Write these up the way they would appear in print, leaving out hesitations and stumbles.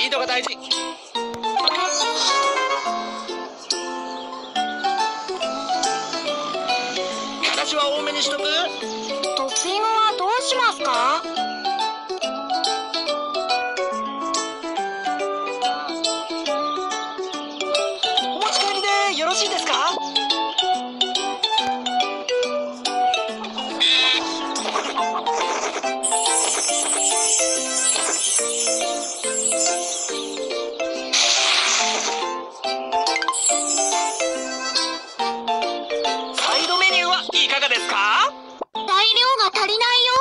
ードが大事。私は多めにしとく。 トッピングはどうしますか？ お持ち帰りでよろしいですか？サイドメニューはいかがですか？ 材料が足りないよ。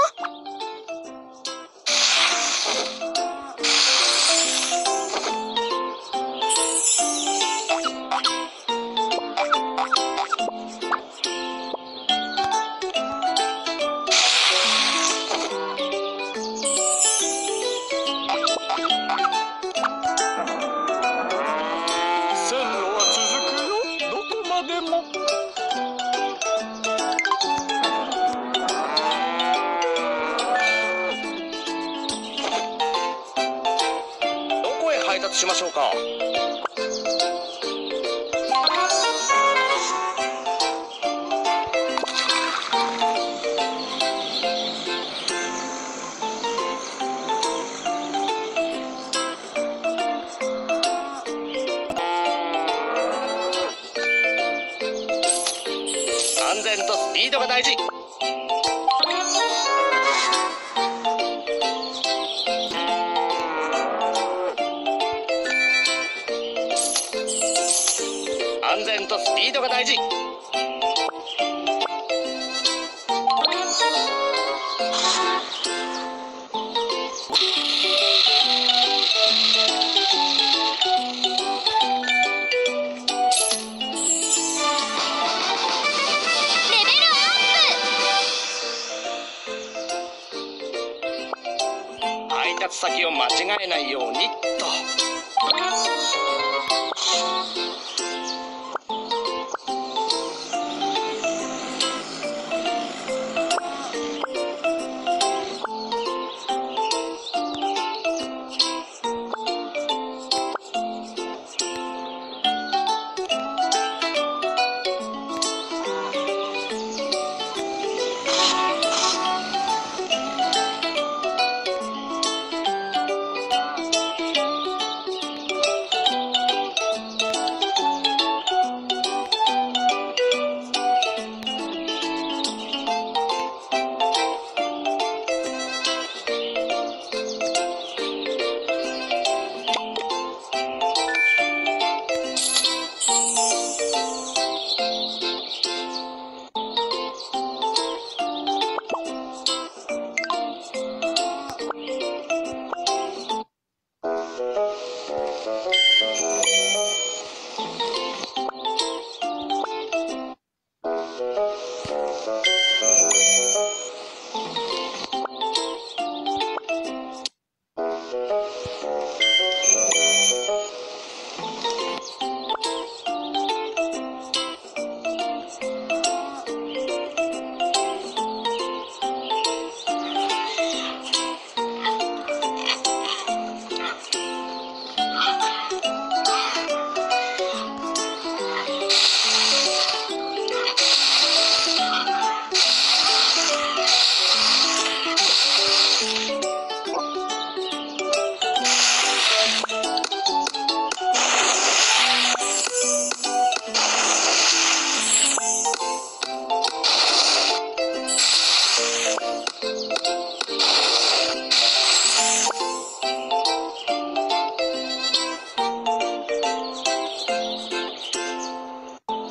線路は続くよ、どこまでも。どこへ配達しましょうか？安全とスピードが大事。安全とスピードが大事。 レベルアッ配達先を間違えないようにっと。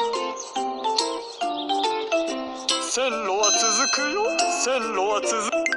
線路は続くよ、線路は続く。